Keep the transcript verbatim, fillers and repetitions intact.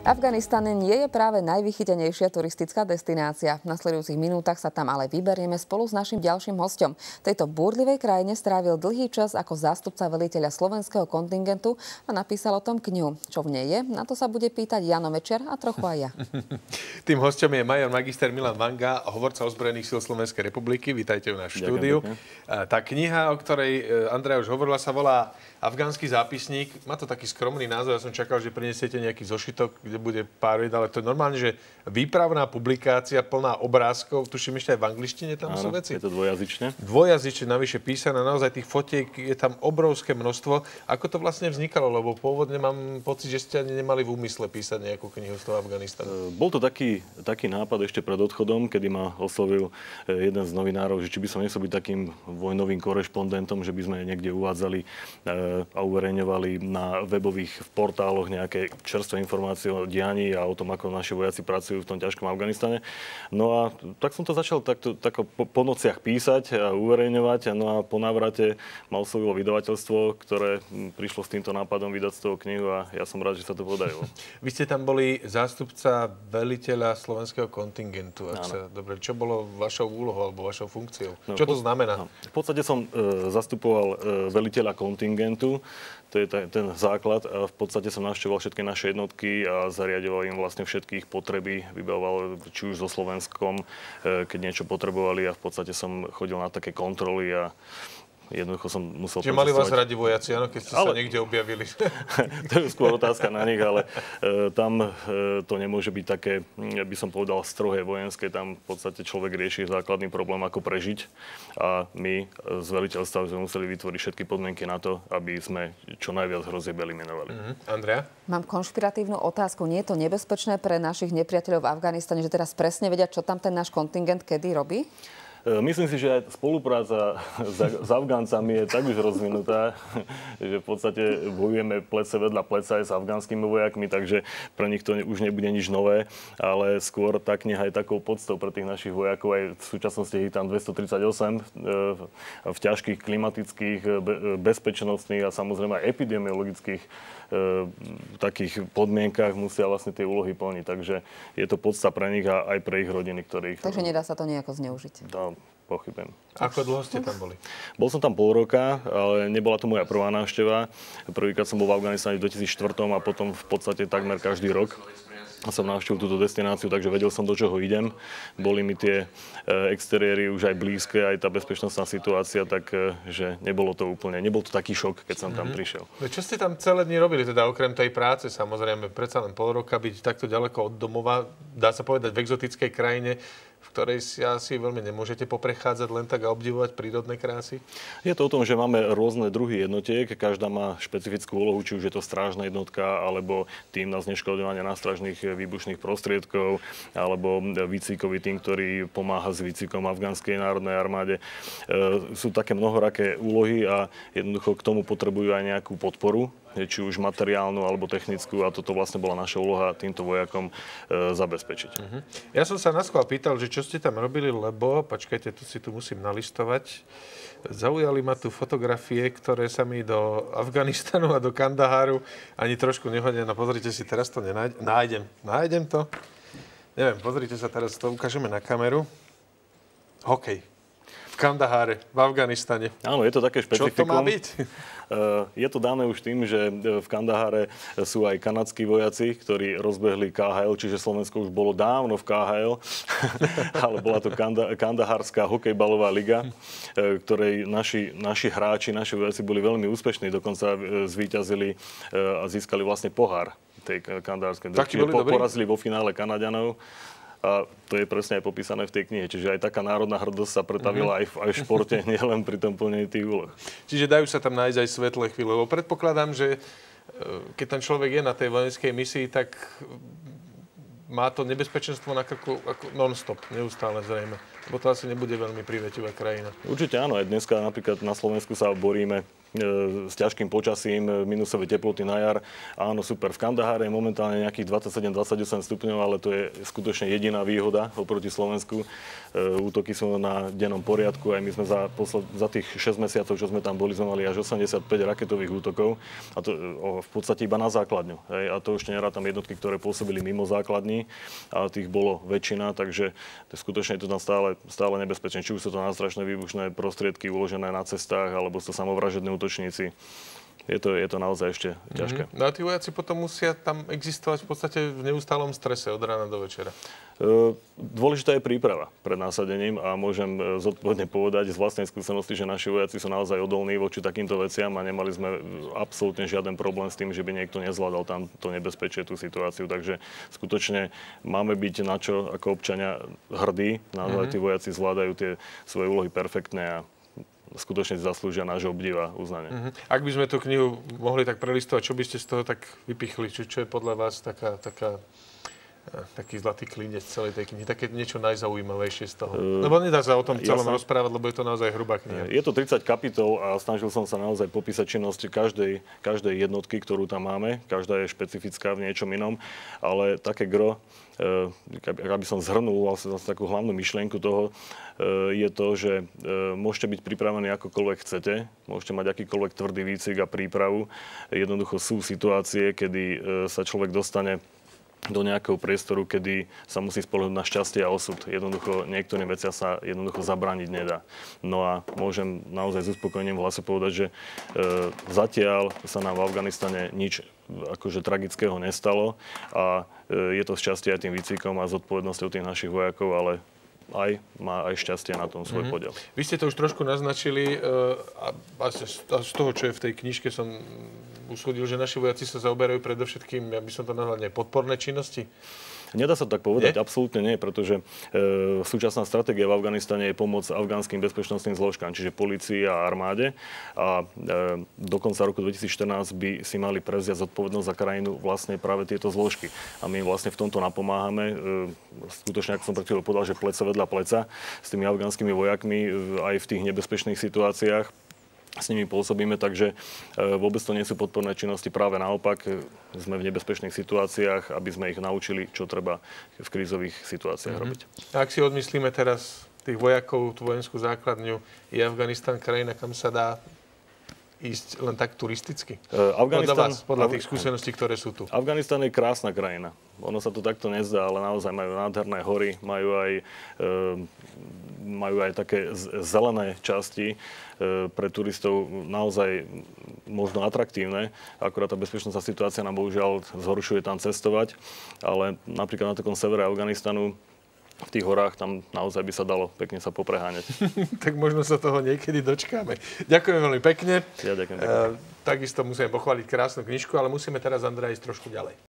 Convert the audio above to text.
Afganistan nie je práve najvychytenejšia turistická destinácia. V nasledujúcich minútach sa tam ale vyberieme spolu s našim ďalším hosťom. V tejto búrlivej krajine strávil dlhý čas ako zástupca veliteľa slovenského kontingentu a napísal o tom knihu. Čo v nej je? Na to sa bude pýtať Jano Večer a trochu aj ja. Tým hosťom je major magister Milan Vanga, hovorca ozbrojených síl Slovenskej republiky. Vítajte v náš štúdiu. Tá kniha, o ktorej Andrea už hovorila, sa volá Afgánsky zápisník. Má to taký skromný názov. Ja som čakal, že prinesiete nejaký zošitok, kde bude pár vied, ale to je normálne, že výpravná publikácia plná obrázkov. Tuším, ešte aj v angličtine tam Áno, sú veci. je to dvojazyčne. Dvojazyčne, navyše písané. Naozaj tých fotiek je tam obrovské množstvo. Ako to vlastne vznikalo? Lebo pôvodne mám pocit, že ste ani nemali v úmysle písať nejakú knihu z toho Afganistanu. Bol to taký, taký nápad ešte pred odchodom, kedy ma oslovil jeden z novinárov, že či by som nechcel byť takým vojnovým korešpondentom, že by sme niekde uvádzali a uverejňovali na webových portáloch nejaké čerstvé informácie o dianí a o tom, ako naši vojaci pracujú v tom ťažkom Afganistane. No a tak som to začal takto, tako po, po nociach písať a uverejňovať. No a po návrate ma oslovilo vydavateľstvo, ktoré prišlo s týmto nápadom vydať z toho knihu a ja som rád, že sa to podarilo. Vy ste tam boli zástupca veliteľa slovenského kontingentu. Ak sa, dobre, čo bolo vašou úlohou alebo vašou funkciou? No, čo to po, znamená? No, v podstate som e, zastupoval e, veliteľa kontingentu. To je ten základ. A v podstate som navštevoval všetky naše jednotky a zariadoval im vlastne všetkých potreby. Vybavoval či už so Slovenskom, keď niečo potrebovali a v podstate som chodil na také kontroly a jednoducho som musel... Čiže mali vás radi vojaci, áno, keď ste ale... sa niekde objavili? To je skôr otázka na nich, ale e, tam e, to nemôže byť také, by som povedal, strohé vojenské. Tam v podstate človek rieši základný problém, ako prežiť. A my z veliteľstva sme museli vytvoriť všetky podmienky na to, aby sme čo najviac hrozieb eliminovali. Mm-hmm. Andrea? Mám konšpiratívnu otázku. Nie je to nebezpečné pre našich nepriateľov v Afganistane, že teraz presne vedia, čo tam ten náš kontingent kedy robí? Myslím si, že aj spolupráca s Afgáncami je tak už rozvinutá, že v podstate bojujeme plece vedľa pleca aj s afgánskymi vojakmi, takže pre nich to už nebude nič nové, ale skôr tá kniha je takou podstou pre tých našich vojakov. Aj v súčasnosti je tam dvestotridsaťosem v ťažkých klimatických, bezpečnostných a samozrejme aj epidemiologických takých podmienkach musia vlastne tie úlohy plniť. Takže je to podsta pre nich a aj pre ich rodiny, ktorých... Takže nedá sa to nejako zneužiť. No, pochybujem. Ako dlho ste tam boli? Bol som tam pol roka, ale nebola to moja prvá návšteva. Prvýkrát som bol v Afganistane v dvetisícštyri a potom v podstate takmer každý rok som navštívil túto destináciu, takže vedel som, do čoho idem. Boli mi tie exteriéry už aj blízke, aj tá bezpečnostná situácia, takže nebolo to úplne, nebol to taký šok, keď som tam mm-hmm. prišiel. Čo ste tam celé dni robili, teda okrem tej práce, samozrejme, predsa len pol roka byť takto ďaleko od domova, dá sa povedať v exotickej krajine, v ktorej si asi veľmi nemôžete poprechádzať len tak a obdivovať prírodné krásy? Je to o tom, že máme rôzne druhy jednotiek, každá má špecifickú úlohu, či už je to strážna jednotka, alebo tým na zneškodňovanie nástražných výbušných prostriedkov, alebo výcvikový tým, ktorý pomáha s výcvikom afgánskej národnej armáde. E, sú také mnohoraké úlohy a jednoducho k tomu potrebujú aj nejakú podporu, či už materiálnu alebo technickú, a toto vlastne bola naša úloha týmto vojakom e, zabezpečiť. Uh-huh. Ja som sa naschvál pýtal, že čo ste tam robili, lebo, počkajte, tu si tu musím nalistovať, zaujali ma tu fotografie, ktoré sa mi do Afganistanu a do Kandaháru ani trošku nehodia. No pozrite si, teraz to nenájdem. Nájdem. Nájdem to. Neviem, pozrite sa, teraz to ukážeme na kameru. Hokej. V Kandaháre, v Afganistane. Áno, je to také špecifikum. Čo to má byť? Je to dané už tým, že v Kandaháre sú aj kanadskí vojaci, ktorí rozbehli ká há el, čiže Slovensko už bolo dávno v ká há el, ale bola to Kanda- Kandahárska hokejbalová liga, ktorej naši, naši hráči, naši vojaci boli veľmi úspešní, dokonca zvíťazili a získali vlastne pohár tej kandahárskej. Čiže po, porazili vo finále Kanaďanov. A to je presne aj popísané v tej knihe. Čiže aj taká národná hrdosť sa pretavila mm-hmm. aj, v, aj v športe, nielen pri tom plnení tých úloh. Čiže dajú sa tam nájsť aj svetlé chvíle. Lebo predpokladám, že keď ten človek je na tej vojenskej misii, tak má to nebezpečenstvo na krku ako non-stop, neustále zrejme. Lebo to asi nebude veľmi prívetivá krajina. Určite áno. Aj dneska napríklad na Slovensku sa boríme s ťažkým počasím, minusové teploty na jar. Áno, super. V Kandahare je momentálne nejakých dvadsaťsedem dvadsaťosem stupňov, ale to je skutočne jediná výhoda oproti Slovensku. Útoky sú na dennom poriadku. Aj my sme za, posled, za tých šesť mesiacov, čo sme tam boli, sme mali až osemdesiatpäť raketových útokov. A to v podstate iba na základňu. Hej. A to ešte nerátam jednotky, ktoré pôsobili mimo základní. A tých bolo väčšina, takže to skutočne je to tam stále, stále nebezpečné. Či už sú to nástrašné výbušné prostriedky uložené na cestách, alebo sú samovražedné útočníci. Je to, je to naozaj ešte ťažké. Mm-hmm. No a tí vojaci potom musia tam existovať v podstate v neustálom strese od rána do večera. E, dôležitá je príprava pred násadením a môžem zodpovedne povedať z vlastnej skúsenosti, že naši vojaci sú naozaj odolní voči takýmto veciam a nemali sme absolútne žiaden problém s tým, že by niekto nezvládal tam to nebezpečie, tú situáciu. Takže skutočne máme byť na čo ako občania hrdí. Naozaj mm-hmm. tí vojaci zvládajú tie svoje úlohy perfektne a skutočne zaslúžia nášho obdiva, uznania. Uh-huh. Ak by sme tú knihu mohli tak prelistovať, čo by ste z toho tak vypichli? Čo, čo je podľa vás taká, taká, taký zlatý klinec celej tej knihy? Také niečo najzaujímavejšie z toho? Uh, lebo nedá sa o tom celom ja rozprávať, lebo je to naozaj hrubá kniha. Je to tridsať kapitol a snažil som sa naozaj popísať činnosť každej, každej jednotky, ktorú tam máme. Každá je špecifická v niečom inom, ale také gro, aby som zhrnul vlastne takú hlavnú myšlienku toho, je to, že môžete byť pripravení akokoľvek chcete, môžete mať akýkoľvek tvrdý výcvik a prípravu. Jednoducho sú situácie, kedy sa človek dostane do nejakého priestoru, kedy sa musí spoľahnúť na šťastie a osud. Jednoducho niektorým veciam sa jednoducho zabrániť nedá. No a môžem naozaj s uspokojením v hlase povedať, že e, zatiaľ sa nám v Afganistane nič akože tragického nestalo a e, je to šťastie aj tým výcvikom a zodpovednosťou tých našich vojakov, ale aj má aj šťastie na tom svoj mm-hmm. podiel. Vy ste to už trošku naznačili e, a, a z toho, čo je v tej knižke, som usúdil, že naši vojaci sa zaoberajú predovšetkým, ja by som to nazval, podporné činnosti. Nedá sa tak povedať, nie? Absolútne nie, pretože e, súčasná stratégia v Afganistane je pomoc afgánskym bezpečnostným zložkám, čiže polícii a armáde. A e, do konca roku dvetisícštrnásť by si mali prevziať zodpovednosť za krajinu vlastne práve tieto zložky. A my vlastne v tomto napomáhame. E, skutočne, ako som pred chvíľou povedal, že pleca vedľa pleca s tými afgánskymi vojakmi e, aj v tých nebezpečných situáciách s nimi pôsobíme, takže vôbec to nie sú podporné činnosti, práve naopak sme v nebezpečných situáciách, aby sme ich naučili, čo treba v krízových situáciách mm-hmm. robiť. A ak si odmyslíme teraz tých vojakov, tú vojenskú základňu, je Afganistan krajina, kam sa dá ísť len tak turisticky? Uh, Afganistan, podľa vás, podľa tých skúseností, ktoré sú tu. Afganistan je krásna krajina. Ono sa to takto nezdá, ale naozaj majú nádherné hory, majú aj, e, majú aj také zelené časti e, pre turistov naozaj možno atraktívne. Akurát tá bezpečnostná situácia nám bohužiaľ zhoršuje tam cestovať, ale napríklad na takom severe Afganistanu v tých horách tam naozaj by sa dalo pekne sa popreháňať. Tak možno sa toho niekedy dočkáme. Ďakujem veľmi pekne. Ja ďakujem pekne. E, takisto musíme pochváliť krásnu knižku, ale musíme teraz, Andrej, ísť trošku ďalej.